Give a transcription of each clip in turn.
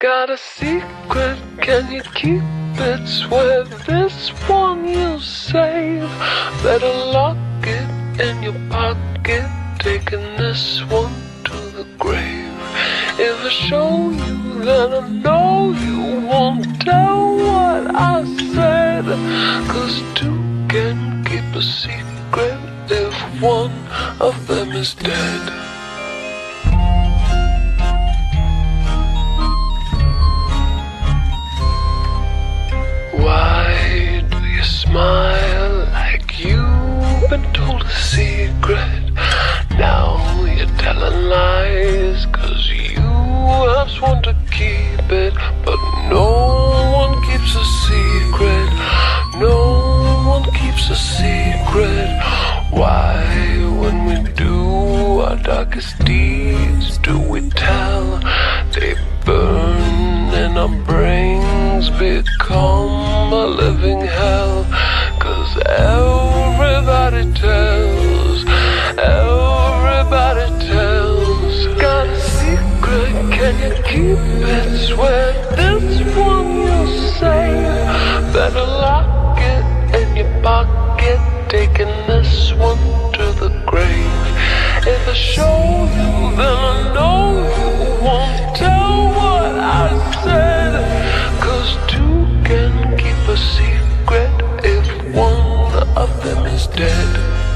Got a secret, can you keep it? Swear this one you'll save. Better lock it in your pocket, taking this one to the grave. If I show you, then I know you won't tell what I said. 'Cause two can keep a secret if one of them is dead. Why do you smile like you've been told a secret? Now you're telling lies 'cause you have sworn to keep it. But no one keeps a secret. No one keeps a secret. Why, when we do our darkest deeds, do we tell? They burn and our brains become a living hell. 'Cause everybody tells, everybody tells. Got a secret, can you keep it? Swear this one you'll save. Better lock it in your pocket, taking this one to the grave. If I show you, then I know you won't tell what I said. 'Cause two can keep a secret if one of them is dead.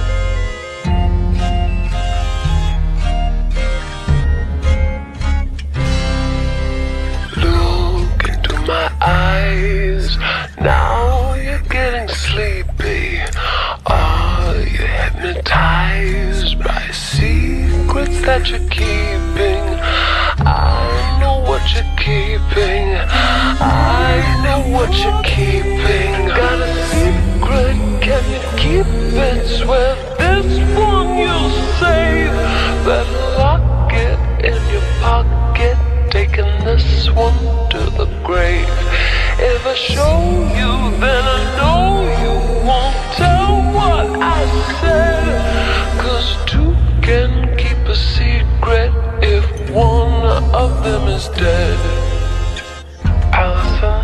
Look into my eyes, now you're getting sleepy. Are you hypnotized by secrets that you're keeping? I know what you're keeping. I know what you're keeping. Got a secret, can you keep it? Swear this one you'll save. Better lock it in your pocket, taking this one to the grave. If I show you, then I know you won't tell what I said. 'Cause two can keep a secret if one of them is dead. Allison?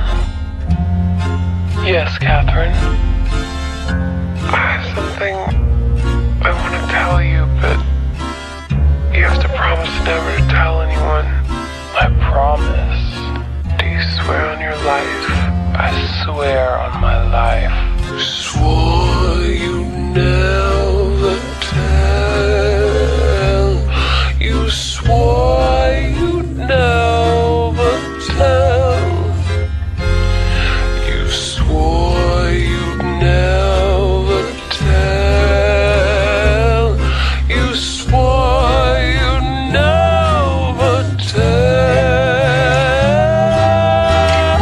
Yes, Catherine? I have something I want to tell you, but you have to promise never to tell anyone. I promise. Do you swear on your life? I swear on my life. Swore you'd never tell. You swore you'd never tell. You swore you'd never tell. You swore you'd never tell.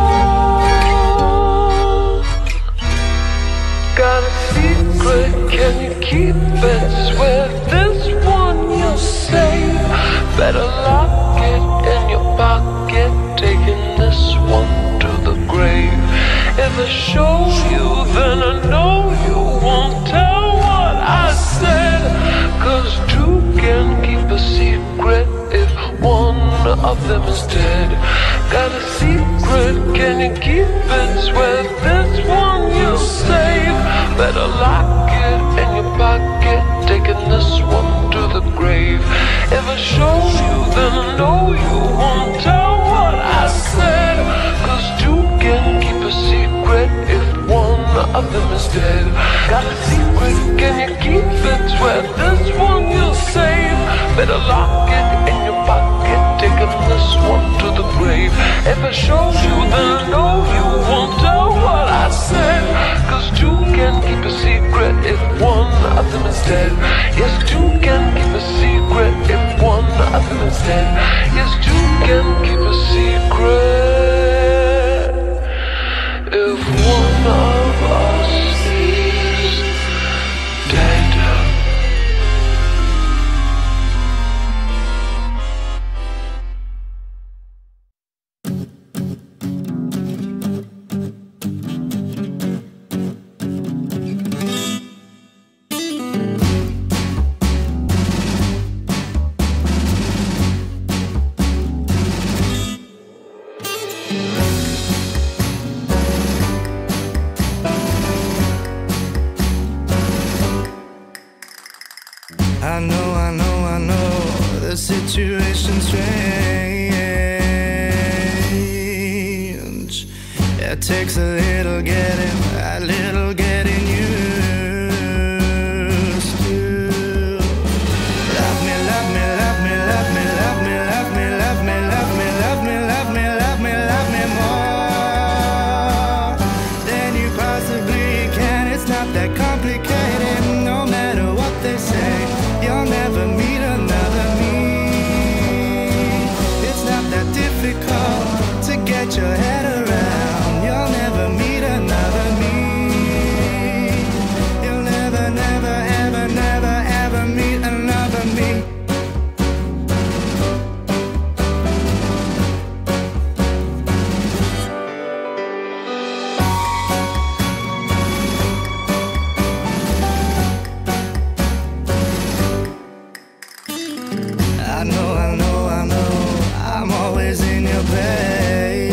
Got a secret, can you keep it? Swear this one you'll save. Better lock it in your pocket, taking this one to the grave. If I show you, then I know you won't tell what I said. 'Cause two can keep a secret if one of them is dead. Got a secret, can you keep it? Swear this one you'll save. Better lock it in your pocket, taking this one to the grave. If I show you, then I know you won't tell what I said. 'Cause two can keep a secret if one of them is dead. Got a secret, can you keep it? Swear this one you'll save. Better lock it in your pocket, taking this one to the grave. If I show you, then I know you won't tell what I said. 'Cause two can keep a secret if one of them is dead. Yes, two can keep a secret if one of them is dead. Yes, two can keep a secret if one of us is dead. situation strange. It takes a little getting used to. Love me, love me, love me, love me, love me, love me, love me, love me, love me, love me, love me, love me more than you possibly can. It's not that complicated. No matter what they say, you'll never meet another me. It's not that difficult to get your head around. You'll never meet another me. You'll never, never, ever, never, ever meet another me. I know, I'm always in your bed.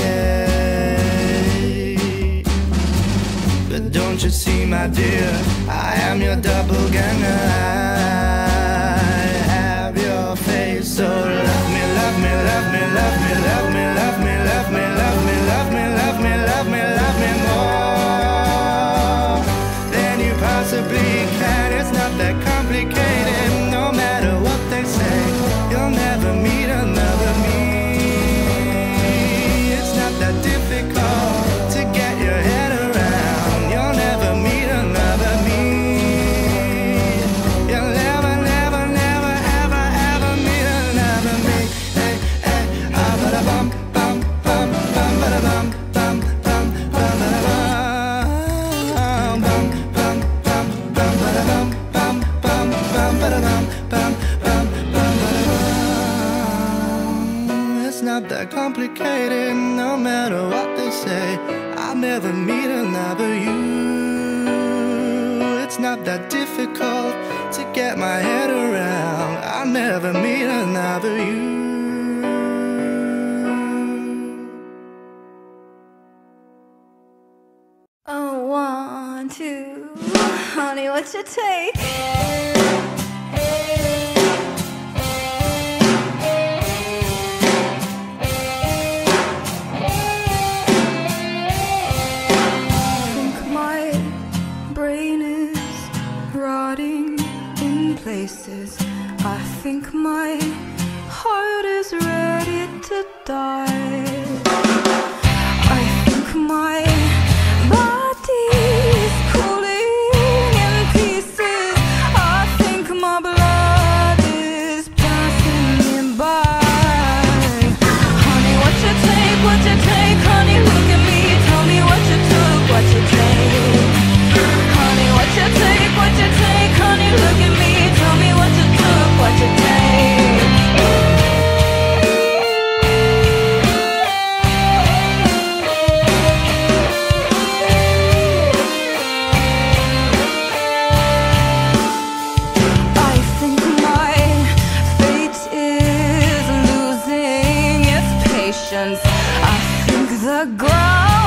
But don't you see, my dear, I am your doppelganger. I have your face, so love me, love me, love me, love me, love me, love me, love me, love me, love me, love me, love me, love me more than you possibly can. It's not that complicated. No matter what they say, you'll never meet another me. It's not that difficult to get your head around. You'll never meet another me. You'll never, never, never, ever, ever meet another me. Hey, hey, ah, ba da bum, bum, bum, bum, ba da bum, bum, bum, bum, ba da bum, bum, bum, bum, bum, ba da bum, bum, bum, bum, ba da bum, bum, bum, bum, ba da bum. It's not that complicated. No matter what they say, I'll never meet another you. It's not that difficult to get my head around. I'll never meet another you. Oh, 1, 2, honey, what's your take? I think my heart is ready to die. I think my body is cooling in pieces. I think my blood is passing me by. Honey, what's your take? What's your take? Honey, look at me. Tell me what you took, what you take. Honey, what's your take? What's your take? Honey, look at me. Tell me what you took, what you take. I think my fate is losing its patience. I think the ground